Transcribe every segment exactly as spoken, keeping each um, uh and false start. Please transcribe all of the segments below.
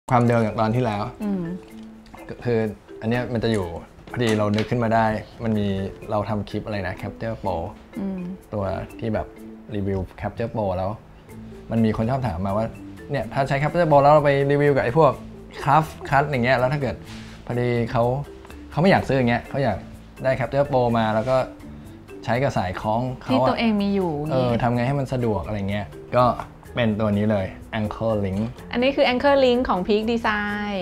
ความเดิมอย่างตอนที่แล้วคืออันนี้มันจะอยู่พอดีเรานึกขึ้นมาได้มันมีเราทำคลิปอะไรนะ Capture Pro ตัวที่แบบรีวิว Capture Pro แล้วมันมีคนชอบถามมาว่าเนี่ยถ้าใช้ Capture Pro แล้วเราไปรีวิวกับไอ้พวกคัฟคัทอย่างเงี้ยแล้วถ้าเกิดพอดีเขาเขาไม่อยากซื้ออย่างเงี้ยเขาอยากได้ Capture Pro มาแล้วก็ใช้กับสายคล้องเขาที่ตัวเองมีอยู่เออทำไงให้มันสะดวกอะไรเงี้ยก็เป็นตัวนี้เลย Anchor Link อันนี้คือ Anchor Link ของ Peak Design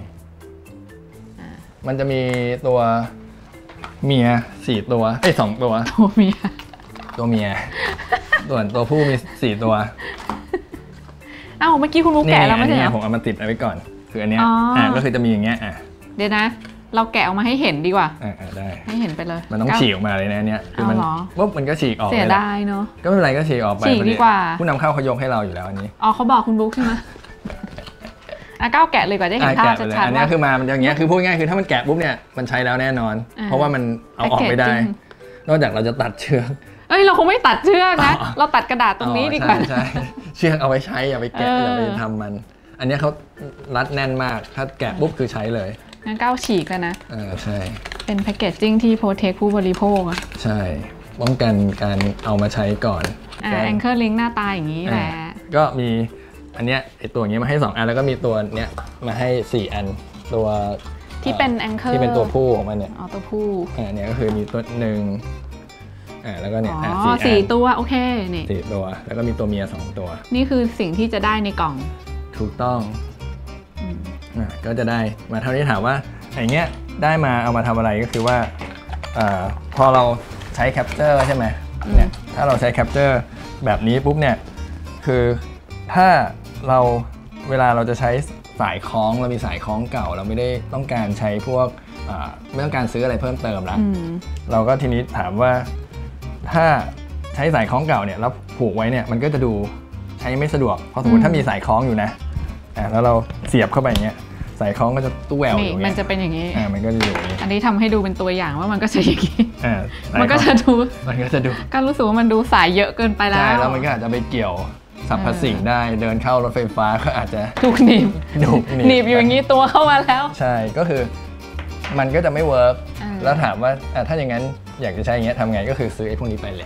มันจะมีตัวเมียสี่ตัวเอ้ยสองตัวตัวเมียตัวเมียส่วนตัวผู้มีสี่ตัวอ้าวเมื่อกี้คุณมุกแกะแล้วไม่ใช่เหรอผมเอามาติดไว้ก่อนคืออันเนี้ยอ่าก็คือจะมีอย่างเงี้ยอ่ะเดี๋ยวนะเราแกะออกมาให้เห็นดีกว่าอ่าได้ให้เห็นไปเลยมันต้องฉีกออกมาเลยนะเนี้ยคือมันปุ๊บมันก็ฉีกออกเสียดายเนาะก็ไม่เป็นไรก็ฉีกออกไปฉีกดีกว่าผู้นำเข้าเขายกให้เราอยู่แล้วอันนี้อ๋อเขาบอกคุณบุ๊กใช่ไหมอ่ะก้าวแกะเลยกว่าจะเห็นภาพชัดๆอันนี้คือมามันอย่างเงี้ยคือพูดง่ายคือถ้ามันแกะปุ๊บเนี่ยมันใช้แล้วแน่นอนเพราะว่ามันเอาออกไม่ได้นอกจากเราจะตัดเชือกเอ้ยเราคงไม่ตัดเชือกนะเราตัดกระดาษตรงนี้ดีกว่าใช่เชือกเอาไว้ใช้อย่าไปแกะอย่าไปทำมันอันนี้เขารัดแน่นมากถ้าแกะปุ๊บคือใช้เลยงั้นก้าวฉีกแล้วนะเออใช่เป็นแพคเกจจิ้งที่โปรเทคผู้บริโภคใช่ป้องกันการเอามาใช้ก่อนอ่า Anchor Link หน้าตาอย่างนี้แหละก็มีอันเนี้ยไอตัวนี้มาให้สองอันแล้วก็มีตัวเนี้ยมาให้สี่อันตัวที่เป็น Anchor ที่เป็นตัวผู้ของมันเนี่ยอ๋อตัวผู้อ่าเนี่ยก็คือมีตัวหนึ่งอ่าแล้วก็เนี่ยอ๋อสี่ตัวโอเคนี่สี่ตัวแล้วก็มีตัวเมียสองตัวนี่คือสิ่งที่จะได้ในกล่องถูกต้องอ่าก็จะได้มาเท่านี้ถามว่าอย่างเงี้ยได้มาเอามาทำอะไรก็คือว่าอ่าพอเราใช้แคปเจอร์ใช่ไหมเนี่ยถ้าเราใช้แคปเจอร์แบบนี้ปุ๊บเนี่ยคือถ้าเราเวลาเราจะใช้สายคล้องเรามีสายคล้องเก่าเราไม่ได้ต้องการใช้พวกไม่ต้องการซื้ออะไรเพิ่มเติมแล้วเราก็ทีนี้ถามว่าถ้าใช้สายคล้องเก่าเนี่ยแล้วผูกไว้เนี่ยมันก็จะดูใช้ไม่สะดวกเพราะสมมติถ้ามีสายคล้องอยู่นะแล้วเราเสียบเข้าไปอย่างเงี้ยสายคล้องก็จะตู้แหววอยู่มันจะเป็นอย่างนี้อ่ามันก็จะอยู่อย่างนี้อันนี้ทำให้ดูเป็นตัวอย่างว่ามันก็จะอย่างนี้อ่ามันก็จะดูมันก็จะดูก็รู้สึกว่ามันดูสายเยอะเกินไปแล้วใช่แล้วมันก็อาจจะไปเกี่ยวสรรพสิ่งได้เดินเข้ารถไฟฟ้าก็อาจจะถูกหนีบถูกหนีบอยู่อย่างนี้ตัวเข้ามาแล้วใช่ก็คือมันก็จะไม่เวิร์กแล้วถามว่าถ้าอย่างนั้นอยากจะใช้อย่างเงี้ยทำไงก็คือซื้อไอ้พวกนี้ไปเลย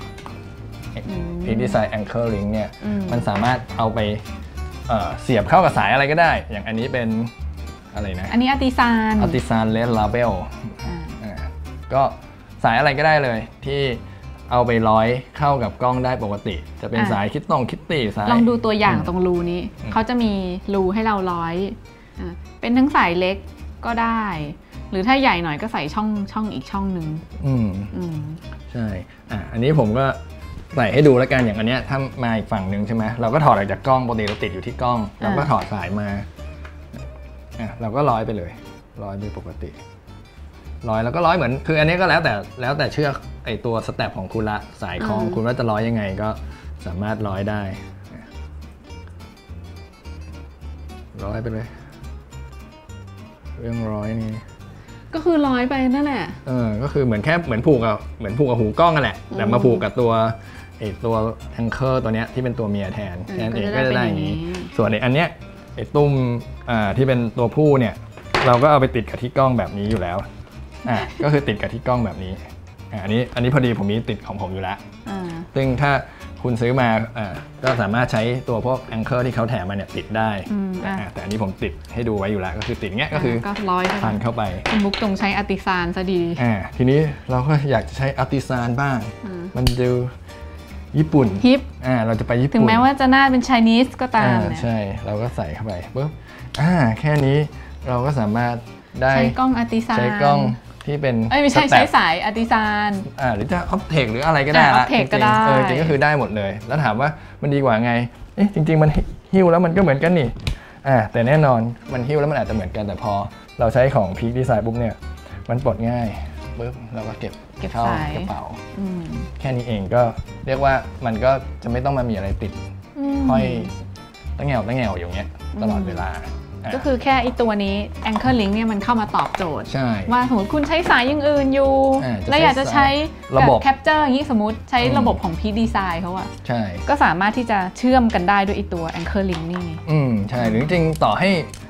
Peak Design Anchor Link เนี่ยมันสามารถเอาไปเสียบเข้ากับสายอะไรก็ได้อย่างอันนี้เป็นอะไรนะอันนี้ Artisan Artisan Red Label ก็สายอะไรก็ได้เลยที่เอาไปร้อยเข้ากับกล้องได้ปกติจะเป็นสายคิดตรงคิดตีสายลองดูตัวอย่างตรงรูนี้เขาจะมีรูให้เราร้อยเป็นทั้งสายเล็กก็ได้หรือถ้าใหญ่หน่อยก็ใส่ช่องช่องอีกช่องหนึ่งอืมอืมใช่อ่ะอันนี้ผมก็ใส่ให้ดูแล้วกันอย่างอันเนี้ยถ้ามาอีกฝั่งหนึ่งใช่ไหมเราก็ถอดออกจากกล้องปกติเราติดอยู่ที่กล้องเราก็ถอดสายมาอ่ะเราก็ร้อยไปเลยร้อยไปปกติร้อยแล้วก็ร้อยเหมือนคืออันนี้ก็แล้วแต่แล้วแต่เชือกไอตัวสเต็ปของคุณละสายคล้องคุณว่าจะร้อยยังไงก็สามารถร้อยได้ร้อยไปเลยเรื่องร้อยนี่ก็คือร้อยไปนั่นแหละเออก็คือเหมือนแค่เหมือนผูกกับเหมือนผูกกับหูกล้องกันแหละแต่มาผูกกับตัวไอตัวแองเกอร์ตัวเนี้ยที่เป็นตัวเมียแทนแทนเองก็จะได้อย่างนี้ส่วนไออันเนี้ยไอตุ้มอ่าที่เป็นตัวผู้เนี่ยเราก็เอาไปติดกับที่กล้องแบบนี้อยู่แล้วอ่าก็คือติดกับที่กล้องแบบนี้อ่าอันนี้อันนี้พอดีผมมีติดของผมอยู่แล้วซึ่งถ้าคุณซื้อมาอ่าก็สามารถใช้ตัวพวกแองเกอร์ที่เขาแถมมาเนี่ยติดได้แต่อันนี้ผมติดให้ดูไว้อยู่แล้วก็คือติดเงี้ยก็คือพันเข้าไปคุณมุกตรงใช้ Artisan ซะดีอ่าทีนี้เราก็อยากจะใช้ Artisan บ้างมันดูญี่ปุ่นฮิปอ่าเราจะไปญี่ปุ่นถึงแม้ว่าจะหน้าเป็น Chinese ก็ตามใช่เราก็ใส่เข้าไปปุ๊บอ่าแค่นี้เราก็สามารถได้ใช้กล้อง Artisan ใช้กล้องที่เป็นไม่ใช่ใช้สาย Artisan อ่าหรือจะ Optech หรืออะไรก็ได้ละจริงๆเออจริงก็คือได้หมดเลยแล้วถามว่ามันดีกว่าไงเอ๊ะจริงๆมันหิ้วแล้วมันก็เหมือนกันนี่อ่าแต่แน่นอนมันหิ้วแล้วมันอาจจะเหมือนกันแต่พอเราใช้ของ Peak Design ปุ๊บเนี่ยมันปลดง่ายปุ๊บเราก็เก็บเข้ากระเป๋าแค่นี้เองก็เรียกว่ามันก็จะไม่ต้องมามีอะไรติดห้อยตั้งแง่วตั้งแง่วอย่างเงี้ยตลอดเวลาก็คือแค่ไอตัวนี้ Anchor Link เนี่ยมันเข้ามาตอบโจทย์ว่าสมมติคุณใช้สายอย่างอื่นอยู่แล้วอยากจะใช้ระบบ Capture อย่างนี้สมมติใช้ระบบของ Peak Design เขาอะก็สามารถที่จะเชื่อมกันได้ด้วยไอตัว Anchor Link นี่อืมใช่หรือจริงต่อให้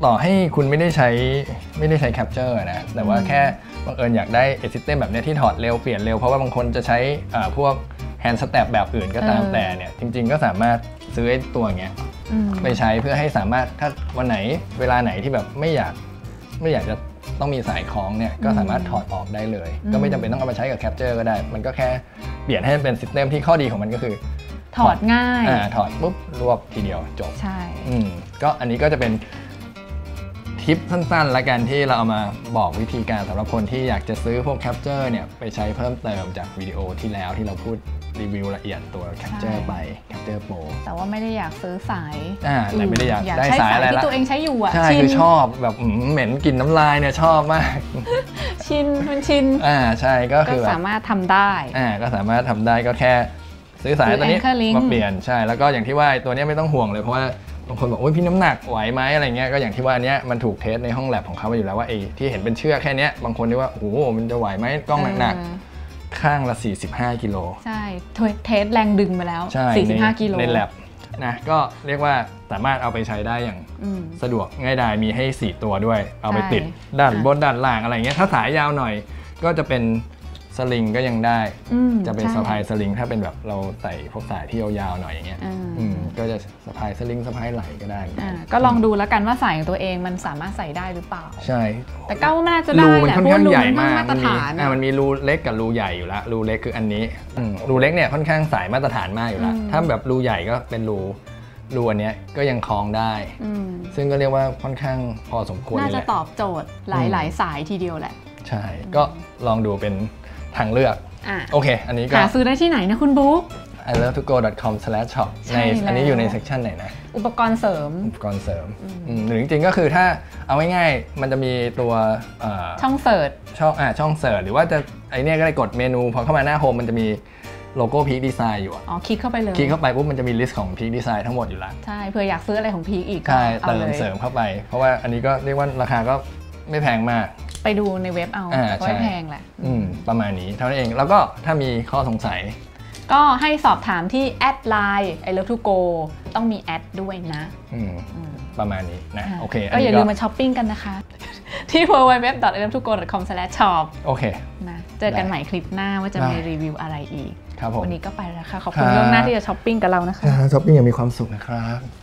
ต่อให้คุณไม่ได้ใช้ไม่ได้ใช้แคปเจอร์นะแต่ว่าแค่บังเอิญอยากได้ซิสเต็มแบบนี้ที่ถอดเร็วเปลี่ยนเร็วเพราะว่าบางคนจะใช้พวกแฮนด์สแตปแบบอื่นก็ตามแต่เนี่ยจริงๆก็สามารถซื้อไอ้ตัวเงี้ยไปใช้เพื่อให้สามารถถ้าวันไหนเวลาไหนที่แบบไม่อยากไม่อยากจะต้องมีสายคล้องเนี่ยก็สามารถถอดออกได้เลยก็ไม่จำเป็นต้องเอามาใช้กับแคปเจอร์ก็ได้มันก็แค่เปลี่ยนให้เป็นซิสเต็มที่ข้อดีของมันก็คือถอดง่ายอ่าถอดปุ๊บรวบทีเดียวจบใช่อืมก็อันนี้ก็จะเป็นทิปสั้นๆละกันที่เราเอามาบอกวิธีการสำหรับคนที่อยากจะซื้อพวกแคปเจอร์เนี่ยไปใช้เพิ่มเติมจากวิดีโอที่แล้วที่เราพูดรีวิวละเอียดตัวแคปเจอร์ไปแคปเจอร์โปรแต่ว่าไม่ได้อยากซื้อสายอ่าแต่ไม่ได้อยากได้สายอะไรที่ตัวเองใช้อยู่อ่ะใช่คือชอบแบบเหม็นกลิ่นน้ำลายเนี่ยชอบมากชินมันชินอ่าใช่ก็คือสามารถทำได้อ่าก็สามารถทำได้ก็แค่ซื้อสายตัวนี้มาเปลี่ยนใช่แล้วก็อย่างที่ว่าตัวนี้ไม่ต้องห่วงเลยเพราะว่าบางคนบอกโอ้ยพี่น้ำหนักไหวไหมอะไรเงี้ยก็อย่างที่ว่านี้มันถูกเทสในห้องแลบของเขาไปอยู่แล้วว่าไอ้ที่เห็นเป็นเชือกแค่นี้บางคนที่ว่าโอ้โหมันจะไหวไหมกล้องหนักๆข้างละสี่สิบห้ากิโลใช่เทสแรงดึงมาแล้วสี่สิบห้ากิโลในแลบนะก็เรียกว่าสามารถเอาไปใช้ได้อย่างสะดวกง่ายดายมีให้สี่ตัวด้วยเอาไปติดด้านบนด้านล่างอะไรเงี้ยถ้าสายยาวหน่อยก็จะเป็นสลิงก็ยังได้จะเป็นสะพายสลิงถ้าเป็นแบบเราใส่พวกสายที่ยาวๆหน่อยอย่างเงี้ยก็จะสะพายสลิงสะพายไหลก็ได้ก็ลองดูแล้วกันว่าสายของตัวเองมันสามารถใส่ได้หรือเปล่าใช่แต่ก็น่าจะได้แหละเพราะรูมันค่อนข้างใหญ่มากมาตรฐานมันมีรูเล็กกับรูใหญ่อยู่แล้วรูเล็กคืออันนี้รูเล็กเนี่ยค่อนข้างสายมาตรฐานมากอยู่แล้วถ้าแบบรูใหญ่ก็เป็นรูรูอันนี้ก็ยังคล้องได้ซึ่งก็เรียกว่าค่อนข้างพอสมควรน่าจะตอบโจทย์หลายๆสายทีเดียวแหละใช่ก็ลองดูเป็นทางเลือกโอเคอันนี้ก็หาซื้อได้ที่ไหนนะคุณบุ๊กไอ เลิฟ ทู โก ดอท คอม สแลช ช็อป ในอันนี้อยู่ในเซกชันไหนนะอุปกรณ์เสริมอุปกรณ์เสริมหรือจริงๆก็คือถ้าเอาง่ายๆมันจะมีตัวช่องเสิร์ชช่องอ่าช่องเสิร์ชหรือว่าจะไอเนี้ยก็ได้กดเมนูพอเข้ามาหน้าโฮมมันจะมีโลโก้พีคดีไซน์อยู่อ๋อคลิกเข้าไปเลยคลิกเข้าไปปุ๊บมันจะมีลิสต์ของพีคดีไซน์ทั้งหมดอยู่แล้วใช่เผื่ออยากซื้ออะไรของพีคอีกใช่เติมเสริมเข้าไปเพราะว่าอันนี้ก็เรียกว่าราคาก็ไม่แพงมากไปดูในเว็บเอาไม่แพงแหละประมาณนี้เท่านั้นเองแล้วก็ถ้ามีข้อสงสัยก็ให้สอบถามที่แอดไลน์ ไอ เลิฟ ทู โก ต้องมีแอดด้วยนะประมาณนี้นะโอเคก็อย่าลืมมาช้อปปิ้งกันนะคะที่ ดับเบิลยู ดับเบิลยู ดับเบิลยู ดอท ไอ เลิฟ ทู โก ดอท คอม สแลช ช็อปโอเคนะเจอกันใหม่คลิปหน้าว่าจะมีรีวิวอะไรอีกครับผมวันนี้ก็ไปแล้วค่ะขอบคุณล่วงหน้าที่จะช้อปปิ้งกับเรานะคะช้อปปิ้งอย่างมีความสุขนะครับ